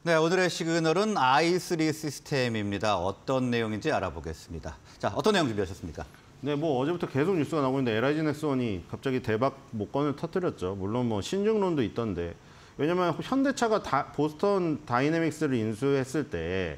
네, 오늘의 시그널은 i3 시스템입니다. 어떤 내용인지 알아보겠습니다. 자, 어떤 내용 준비하셨습니까? 네, 뭐 어제부터 계속 뉴스가 나오고 있는데 LIG 넥슨이 갑자기 대박 목건을 터뜨렸죠. 물론 뭐 신중론도 있던데. 왜냐면 현대차가 보스턴 다이내믹스를 인수했을 때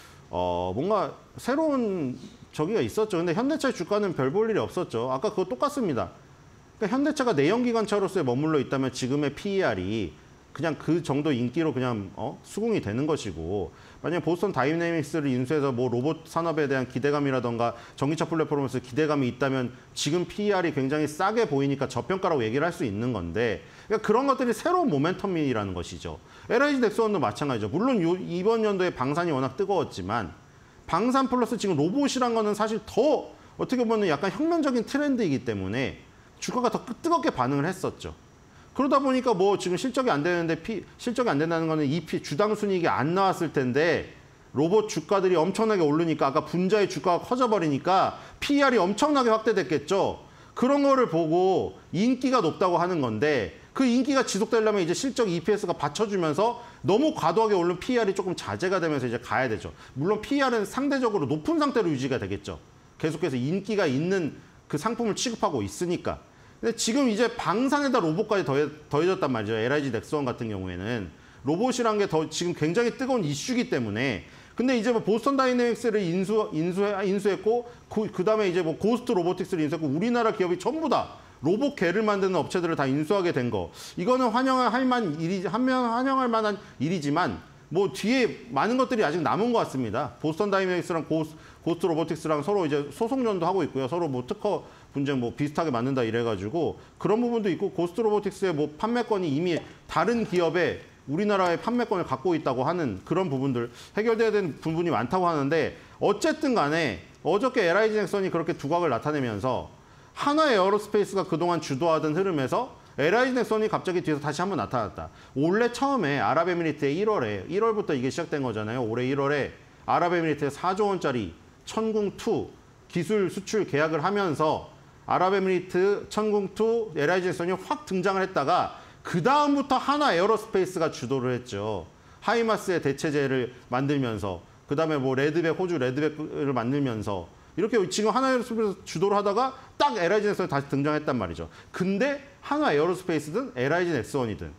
뭔가 새로운 저기가 있었죠. 근데 현대차의 주가는 별 볼 일이 없었죠. 아까 그거 똑같습니다. 그러니까 현대차가 내연기관차로서의 머물러 있다면 지금의 PER이 그냥 그 정도 인기로 그냥 수긍이 되는 것이고, 만약에 보스턴 다이내믹스를 인수해서 뭐 로봇 산업에 대한 기대감이라던가 전기차 플랫폼에서 기대감이 있다면 지금 PER이 굉장히 싸게 보이니까 저평가라고 얘기를 할 수 있는 건데, 그러니까 그런 것들이 새로운 모멘텀이라는 것이죠. LIG 넥슨도 마찬가지죠. 물론 이번 연도에 방산이 워낙 뜨거웠지만 방산 플러스 지금 로봇이란 거는 사실 더 어떻게 보면 약간 혁명적인 트렌드이기 때문에 주가가 더 뜨겁게 반응을 했었죠. 그러다 보니까 뭐 지금 실적이 안 되는데 실적이 안 된다는 거는 주당 순이익이 안 나왔을 텐데 로봇 주가들이 엄청나게 오르니까 아까 분자의 주가가 커져버리니까 PER이 엄청나게 확대됐겠죠. 그런 거를 보고 인기가 높다고 하는 건데, 그 인기가 지속되려면 이제 실적 EPS가 받쳐주면서 너무 과도하게 오른 PER이 조금 자제가 되면서 이제 가야 되죠. 물론 PER은 상대적으로 높은 상태로 유지가 되겠죠. 계속해서 인기가 있는 그 상품을 취급하고 있으니까. 근데 지금 이제 방산에다 로봇까지 더해졌단 말이죠. LIG 넥슨 같은 경우에는 로봇이란 게 더 지금 굉장히 뜨거운 이슈이기 때문에. 근데 이제 뭐 보스턴 다이내믹스를 인수했고 그다음에 이제 뭐 고스트 로보틱스를 인수했고 우리나라 기업이 전부 다 로봇개를 만드는 업체들을 다 인수하게 된 거. 이거는 환영할 만한 일이지만 뭐 뒤에 많은 것들이 아직 남은 것 같습니다. 보스턴 다이내믹스랑 고스트 로보틱스랑 서로 이제 소송전도 하고 있고요. 서로 뭐 특허 분쟁 뭐 비슷하게 만든다 이래가지고 그런 부분도 있고, 고스트 로보틱스의 뭐 판매권이 이미 다른 기업의 우리나라의 판매권을 갖고 있다고 하는 그런 부분들, 해결돼야 되는 부분이 많다고 하는데, 어쨌든 간에 어저께 LIG 넥슨이 그렇게 두각을 나타내면서 하나 에어로스페이스가 그동안 주도하던 흐름에서 LIG 넥슨이 갑자기 뒤에서 다시 한번 나타났다. 원래 처음에 아랍에미리트의 1월부터 이게 시작된 거잖아요. 올해 1월에 아랍에미리트에 4조 원짜리 천궁2 기술 수출 계약을 하면서 아랍에미리트 천궁2 LIG 넥슨이 확 등장을 했다가 그 다음부터 하나 에어로스페이스가 주도를 했죠. 하이마스의 대체제를 만들면서, 그 다음에 뭐 호주 레드백을 만들면서 이렇게 지금 하나 에어로스페이스 주도를 하다가 딱 LIG 넥슨이 다시 등장했단 말이죠. 근데 하나 에어로스페이스든 LIG 넥슨이든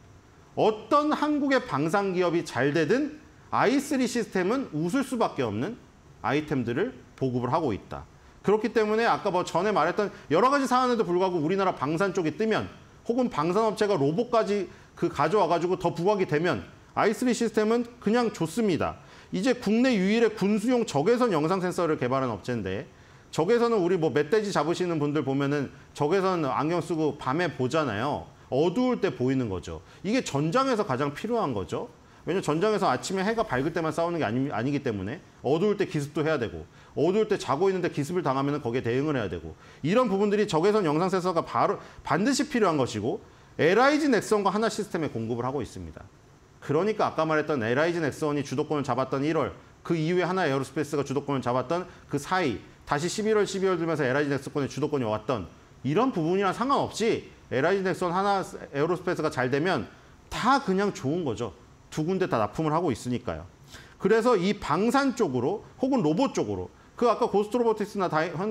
어떤 한국의 방산 기업이 잘 되든 i3 시스템은 웃을 수밖에 없는 아이템들을 보급을 하고 있다. 그렇기 때문에 아까 뭐 전에 말했던 여러 가지 사안에도 불구하고 우리나라 방산 쪽이 뜨면, 혹은 방산업체가 로봇까지 가져와가지고 더 부각이 되면 i3 시스템은 그냥 좋습니다. 이제 국내 유일의 군수용 적외선 영상 센서를 개발한 업체인데, 적외선은 우리 뭐 멧돼지 잡으시는 분들 보면은 적외선 안경 쓰고 밤에 보잖아요. 어두울 때 보이는 거죠. 이게 전장에서 가장 필요한 거죠. 왜냐면 전장에서 아침에 해가 밝을 때만 싸우는 게 아니기 때문에 어두울 때 기습도 해야 되고, 어두울 때 자고 있는데 기습을 당하면 거기에 대응을 해야 되고, 이런 부분들이 적외선 영상 센서가 반드시 필요한 것이고, LIG 넥슨과 하나 시스템에 공급을 하고 있습니다. 그러니까 아까 말했던 LIG 넥슨이 주도권을 잡았던 1월, 그 이후에 하나 에어로스페이스가 주도권을 잡았던 그 사이, 다시 11월, 12월 들면서 LIG 넥슨의 주도권이 왔던 이런 부분이랑 상관없이 LIG 넥슨 하나 에어로스페이스가 잘 되면 다 그냥 좋은 거죠. 두 군데 다 납품을 하고 있으니까요. 그래서 이 방산 쪽으로 혹은 로봇 쪽으로, 그 아까 고스트 로보틱스나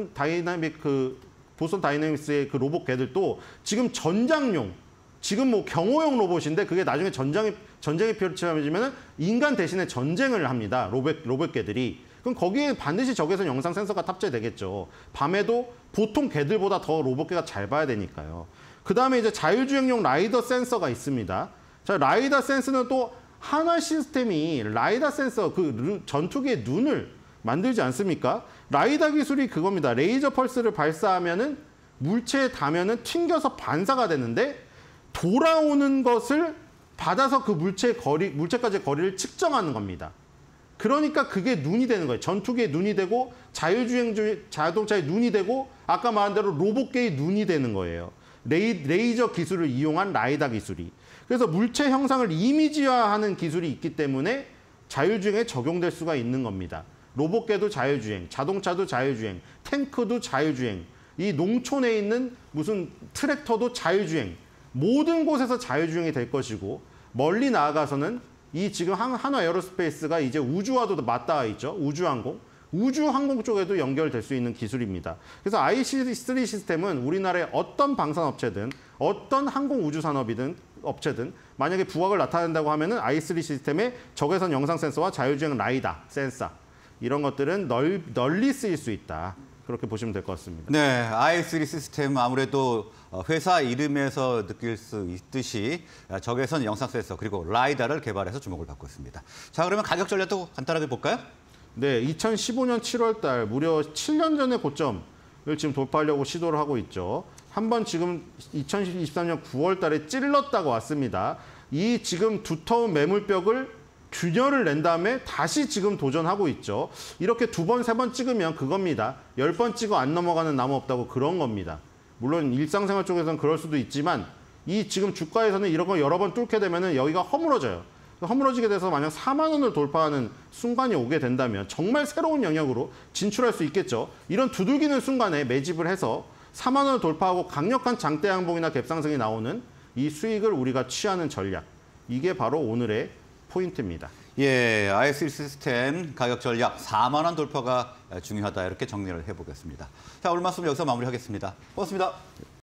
보스턴 다이내믹스의 그 로봇 개들도 지금 전장용, 지금 뭐 경호용 로봇인데 그게 나중에 전쟁이 펼쳐지면 인간 대신에 전쟁을 합니다. 로봇 개들이. 그럼 거기에 반드시 적외선 영상 센서가 탑재되겠죠. 밤에도 보통 개들보다 더 로봇 개가 잘 봐야 되니까요. 그 다음에 이제 자율주행용 라이더 센서가 있습니다. 자, 라이더 센서는 또 하나 시스템이 라이더 센서, 전투기의 눈을 만들지 않습니까? 라이더 기술이 그겁니다. 레이저 펄스를 발사하면은 물체에 닿으면은 튕겨서 반사가 되는데, 돌아오는 것을 받아서 그 물체까지의 거리를 측정하는 겁니다. 그러니까 그게 눈이 되는 거예요. 전투기의 눈이 되고, 자동차의 눈이 되고, 아까 말한 대로 로봇계의 눈이 되는 거예요. 레이저 기술을 이용한 라이더 기술이. 그래서 물체 형상을 이미지화하는 기술이 있기 때문에 자율주행에 적용될 수가 있는 겁니다. 로봇계도 자율주행, 자동차도 자율주행, 탱크도 자율주행, 이 농촌에 있는 무슨 트랙터도 자율주행, 모든 곳에서 자율주행이 될 것이고, 멀리 나아가서는 이 지금 한화 에어로스페이스가 이제 우주와도 맞닿아 있죠. 우주항공. 우주항공 쪽에도 연결될 수 있는 기술입니다. 그래서 IC3 시스템은 우리나라의 어떤 방산업체든 어떤 항공우주산업이든 업체든 만약에 부각을 나타낸다고 하면은 i3 시스템의 적외선 영상 센서와 자율주행 라이다 센서 이런 것들은 널리 쓰일 수 있다. 그렇게 보시면 될 것 같습니다. 네, i3 시스템 아무래도 회사 이름에서 느낄 수 있듯이 적외선 영상 센서 그리고 라이다를 개발해서 주목을 받고 있습니다. 자, 그러면 가격 전략도 간단하게 볼까요? 네, 2015년 7월 달 무려 7년 전의 고점을 지금 돌파하려고 시도를 하고 있죠. 한번 지금 2023년 9월 달에 찔렀다가 왔습니다. 이 지금 두터운 매물벽을 균열을 낸 다음에 다시 지금 도전하고 있죠. 이렇게 2번, 3번 찍으면 그겁니다. 10번 찍어 안 넘어가는 나무 없다고 그런 겁니다. 물론 일상생활 쪽에서는 그럴 수도 있지만 이 지금 주가에서는 이런 거 여러 번 뚫게 되면 여기가 허물어져요. 허물어지게 돼서 만약 4만 원을 돌파하는 순간이 오게 된다면 정말 새로운 영역으로 진출할 수 있겠죠. 이런 두들기는 순간에 매집을 해서 4만 원을 돌파하고 강력한 장대 양봉이나 갭상승이 나오는 이 수익을 우리가 취하는 전략. 이게 바로 오늘의 포인트입니다. 예, i3 시스템 가격 전략 4만 원 돌파가 중요하다 이렇게 정리를 해보겠습니다. 자, 오늘 말씀 여기서 마무리하겠습니다. 고맙습니다.